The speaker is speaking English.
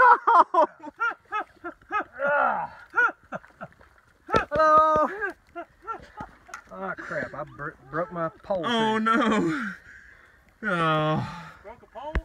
Hello. Oh crap! I broke my pole. Oh too. no. Oh.